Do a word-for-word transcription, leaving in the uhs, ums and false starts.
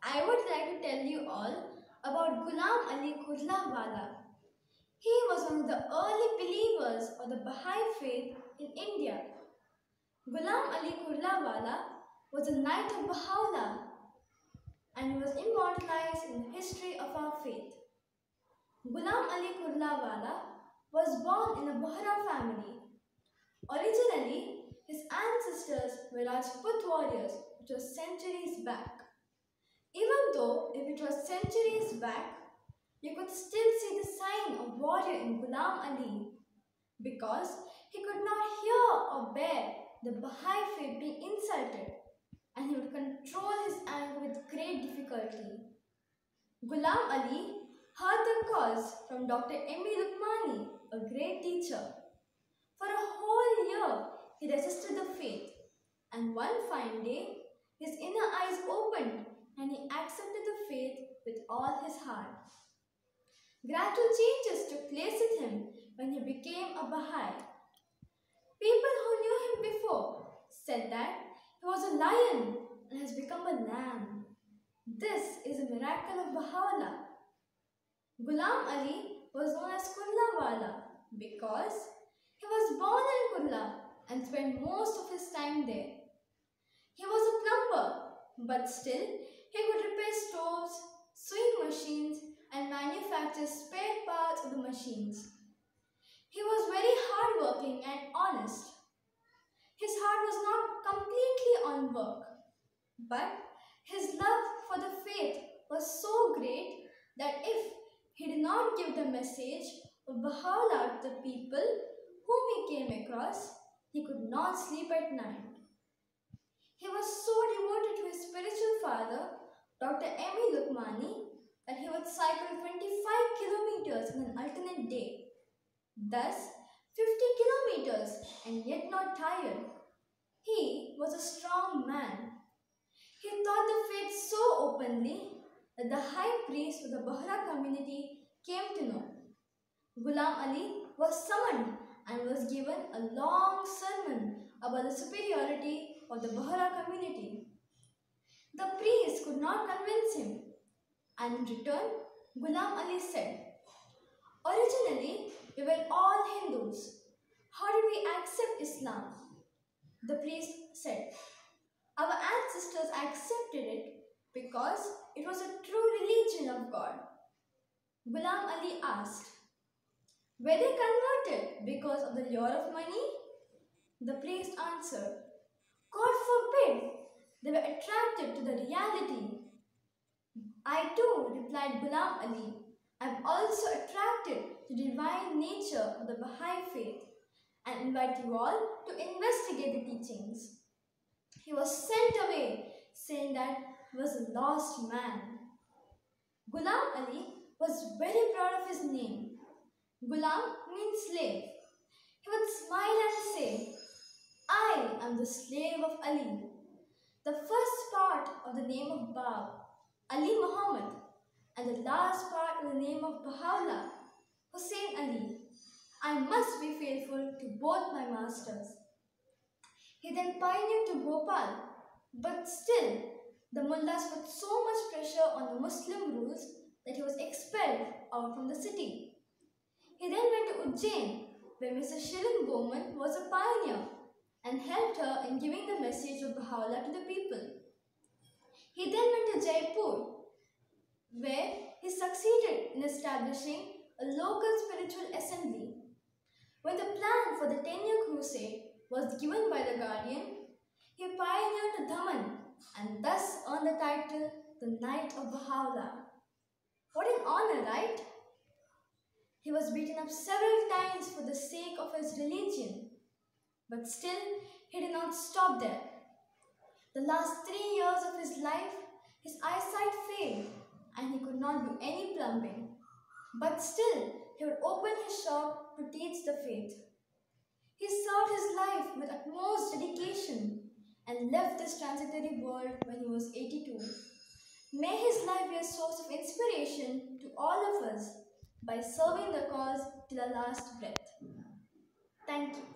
I would like to tell you all about Gulam Ali Kurlawala. He was one of the early believers of the Bahá'í faith in India. Gulam Ali Kurlawala was a knight of Bahá'u'lláh and he was immortalized in the history of our faith. Gulam Ali Kurlawala was born in a Bohra family. Originally, his ancestors were Rajput warriors, which was centuries back. Even though if it was centuries back, you could still see the sign of warrior in Gulam Ali because he could not hear or bear the Bahá'í faith being insulted and he would control his anger with great difficulty. Gulam Ali heard the cause from Doctor M E Lukmani, a great teacher. For a whole year, he resisted the faith, and one fine day, his inner eyes opened and he accepted the faith with all his heart. Gradual changes took place with him when he became a Bahá'í. People who knew him before said that he was a lion and has become a lamb. This is a miracle of Bahá'u'lláh. Gulam Ali was known as Kurlawala because he was born in Kurla and spent most of his time there. He was a plumber, but still he could repair stoves, sewing machines and manufacture spare parts of the machines. He was very hardworking and honest. His heart was not completely on work, but his love for the faith was so great that if he did not give the message of Bahá'u'lláh to the people whom he came across, he could not sleep at night. He was so devoted to his spiritual father, Doctor M E Lukmani, that he would cycle twenty-five kilometers in an alternate day. Thus, fifty kilometers and yet not tired. He was a strong man. He taught the faith so openly that the high priest of the Bohra community came to know. Gulam Ali was summoned and was given a long sermon about the superiority of the Bohra community. The priest could not convince him, and in return, Gulam Ali said, "Originally, we were all Hindus. How did we accept Islam?" The priest said, "Our ancestors accepted it because it was a true religion of God." Gulam Ali asked, "Were they converted because of the lure of money?" The priest answered, "God forbid, they were attracted to the reality." "I too," replied Gulam Ali, "am also attracted to the divine nature of the Bahá'í faith and invite you all to investigate the teachings." He was sent away, saying that he was a lost man. Gulam Ali was very proud of his name. Gulam means slave. He would smile and say, "I am the slave of Ali." The first part of the name of Bab, Ali Muhammad, and the last part of the name of Bahá'u'lláh, Hussain Ali. I must be faithful to both my masters. He then pioneered to Bhopal, but still the mullahs put so much pressure on the Muslim rules that he was expelled out from the city. He then went to Ujjain, where Missus Shirin Bowman was a pioneer and helped her in giving the message of Bahá'u'lláh to the people. He then went to Jaipur, where he succeeded in establishing a local spiritual assembly. When the plan for the ten-year crusade was given by the Guardian, he pioneered to Daman and thus earned the title the Knight of Bahá'u'lláh. What an honor, right? He was beaten up several times for the sake of his religion, but still he did not stop there. The last three years of his life, his eyesight failed and he could not do any plumbing, but still he would open his shop to teach the faith. He served his life with utmost dedication and left this transitory world when he was eighty-two. May his life be a source of inspiration to all of us by serving the cause till our last breath. Thank you.